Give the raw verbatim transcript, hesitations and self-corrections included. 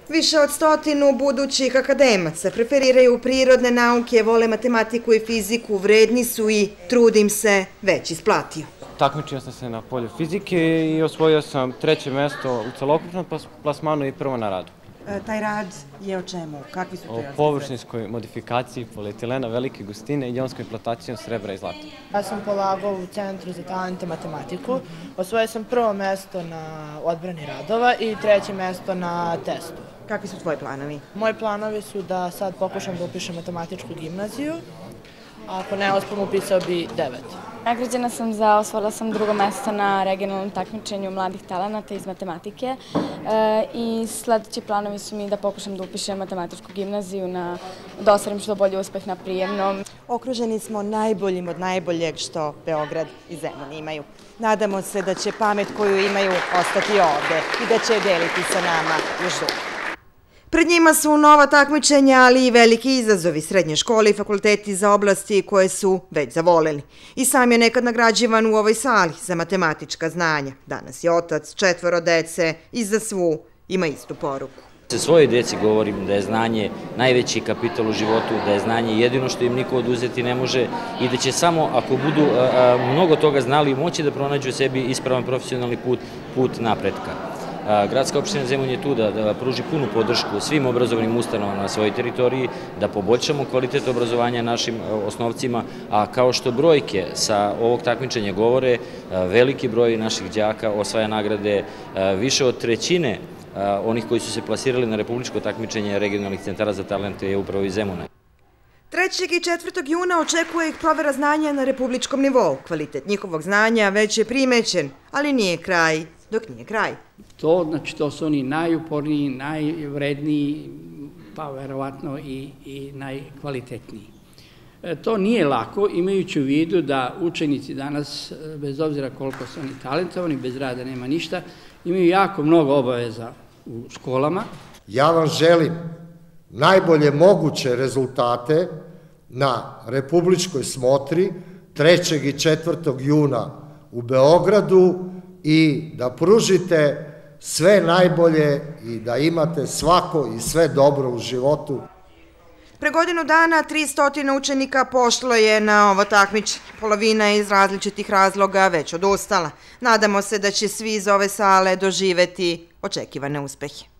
Više od stotinu budućih akademaca preferiraju prirodne nauke, vole matematiku i fiziku, vredni su i trud im se već isplatio. Takmičio sam se na polju fizike i osvojio sam treće mesto u celokupnom plasmanu i prvo na radu. Taj rad je o čemu? Kakvi su to o površinskoj modifikaciji polietilena velike gustine i jonskoj implantacijom srebra i zlata. Ja sam polagao u Centru za talente matematiku. Osvojio sam prvo mesto na odbrani radova i treće mesto na testu. Kakvi su tvoji planovi? Moji planovi su da sad pokušam da upišem matematičku gimnaziju, a ako ne uspem upisao bi devet. Nagrađena sam za, osvojila sam drugo mesto na regionalnom takmičenju mladih talenata iz matematike i sledeći planovi su mi da pokušam da upišem matematičku gimnaziju, da ostvarim što bolji uspeh na prijemnom. Okruženi smo najboljim od najboljeg što Beograd i Zemun imaju. Nadamo se da će pamet koju imaju ostati ovde i da će je deliti sa nama još dugo. Pred njima su nova takmičenja, ali i veliki izazovi, srednje škole i fakulteti za oblasti koje su već zavoleli. I sam je nekad nagrađivan u ovoj sali za matematička znanja. Danas je otac četvoro dece i za svu ima istu poruku. Svojoj deci govorim da je znanje najveći kapital u životu, da je znanje jedino što im niko oduzeti ne može i da će samo ako budu mnogo toga znali moći da pronađu sebi ispravan profesionalni put, put napretka. Gradska opština Zemun je tu da pruži punu podršku svim obrazovnim ustanovama na svojoj teritoriji, da poboljšamo kvalitet obrazovanja našim osnovcima, a kao što brojke sa ovog takmičenja govore, veliki broj naših đaka osvaja nagrade, više od trećine onih koji su se plasirali na republičko takmičenje regionalnih centara za talente je upravo iz Zemuna. trećeg i četvrtog juna očekuje ih provera znanja na republičkom nivou. Kvalitet njihovog znanja već je primećen, ali nije kraj dok nije kraj. To, znači, to su oni najuporniji, najvredniji, pa verovatno i, i najkvalitetniji. E, to nije lako, imajući u vidu da učenici danas, bez obzira koliko su oni talentovani, bez rada nema ništa, imaju jako mnogo obaveza u školama. Ja vam želim najbolje moguće rezultate na republičkoj smotri trećeg i četvrtog juna u Beogradu i da pružite sve najbolje i da imate svako i sve dobro u životu. Pre godinu dana tristo učenika pošlo je na ovo takmičenje. Polovina je iz različitih razloga već odustala. Nadamo se da će svi iz ove sale doživeti očekivane uspehe.